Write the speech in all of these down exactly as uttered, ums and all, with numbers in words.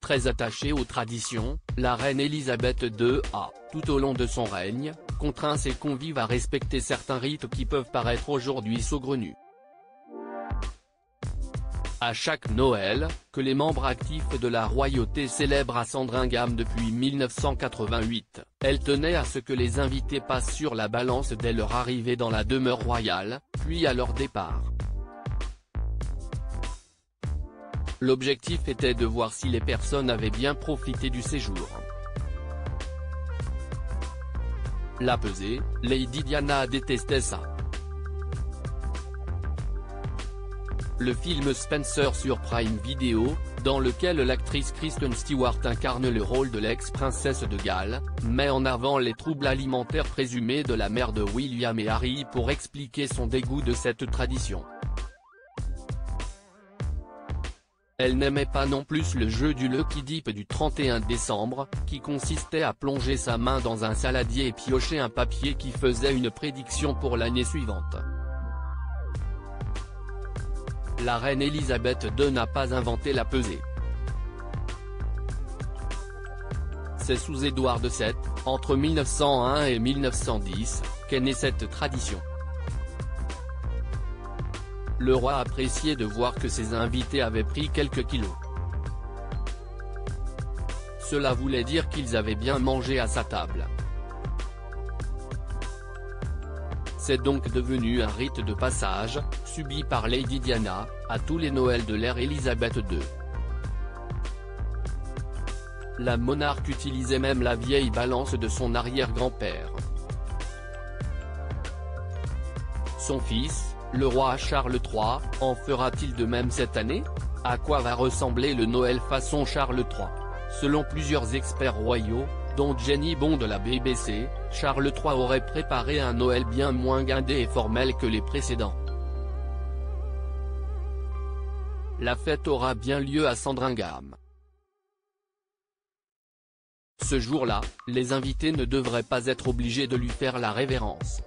Très attachée aux traditions, la reine Elisabeth deux a, tout au long de son règne, contraint ses convives à respecter certains rites qui peuvent paraître aujourd'hui saugrenus. À chaque Noël, que les membres actifs de la royauté célèbrent à Sandringham depuis mille neuf cent quatre-vingt-huit, elle tenait à ce que les invités passent sur la balance dès leur arrivée dans la demeure royale, puis à leur départ. L'objectif était de voir si les personnes avaient bien profité du séjour. La pesée, Lady Diana détestait ça. Le film Spencer sur Prime Video, dans lequel l'actrice Kristen Stewart incarne le rôle de l'ex-princesse de Galles, met en avant les troubles alimentaires présumés de la mère de William et Harry pour expliquer son dégoût de cette tradition. Elle n'aimait pas non plus le jeu du Lucky Dip du trente et un décembre, qui consistait à plonger sa main dans un saladier et piocher un papier qui faisait une prédiction pour l'année suivante. La reine Elisabeth deux n'a pas inventé la pesée. C'est sous Édouard sept, entre mille neuf cent un et mille neuf cent dix, qu'est née cette tradition. Le roi appréciait de voir que ses invités avaient pris quelques kilos. Cela voulait dire qu'ils avaient bien mangé à sa table. C'est donc devenu un rite de passage, subi par Lady Diana, à tous les Noëls de l'ère Elisabeth deux. La monarque utilisait même la vieille balance de son arrière-grand-père. Son fils, le roi Charles trois, en fera-t-il de même cette année? À quoi va ressembler le Noël façon Charles trois? Selon plusieurs experts royaux, dont Jenny Bond de la B B C, Charles trois aurait préparé un Noël bien moins guindé et formel que les précédents. La fête aura bien lieu à Sandringham. Ce jour-là, les invités ne devraient pas être obligés de lui faire la révérence.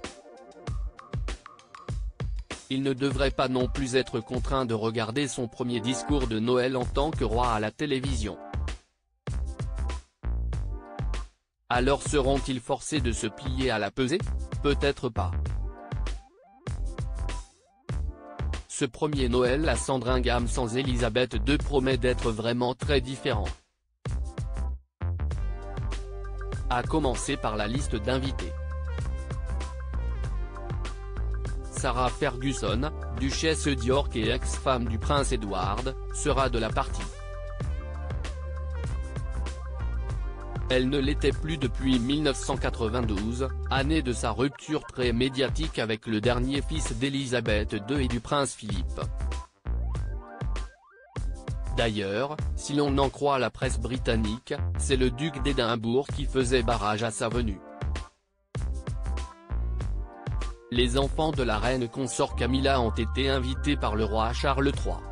Il ne devrait pas non plus être contraint de regarder son premier discours de Noël en tant que roi à la télévision. Alors seront-ils forcés de se plier à la pesée? Peut-être pas. Ce premier Noël à Sandringham sans Elisabeth deux promet d'être vraiment très différent. À commencer par la liste d'invités. Sarah Ferguson, duchesse d'York et ex-femme du prince Edward, sera de la partie. Elle ne l'était plus depuis mille neuf cent quatre-vingt-douze, année de sa rupture très médiatique avec le dernier fils d'Elisabeth deux et du prince Philippe. D'ailleurs, si l'on en croit la presse britannique, c'est le duc d'Édimbourg qui faisait barrage à sa venue. Les enfants de la reine consort Camilla ont été invités par le roi Charles trois.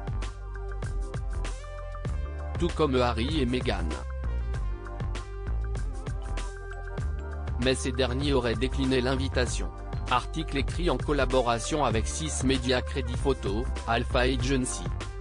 Tout comme Harry et Meghan. Mais ces derniers auraient décliné l'invitation. Article écrit en collaboration avec six médias Crédit Photo, Alpha Agency.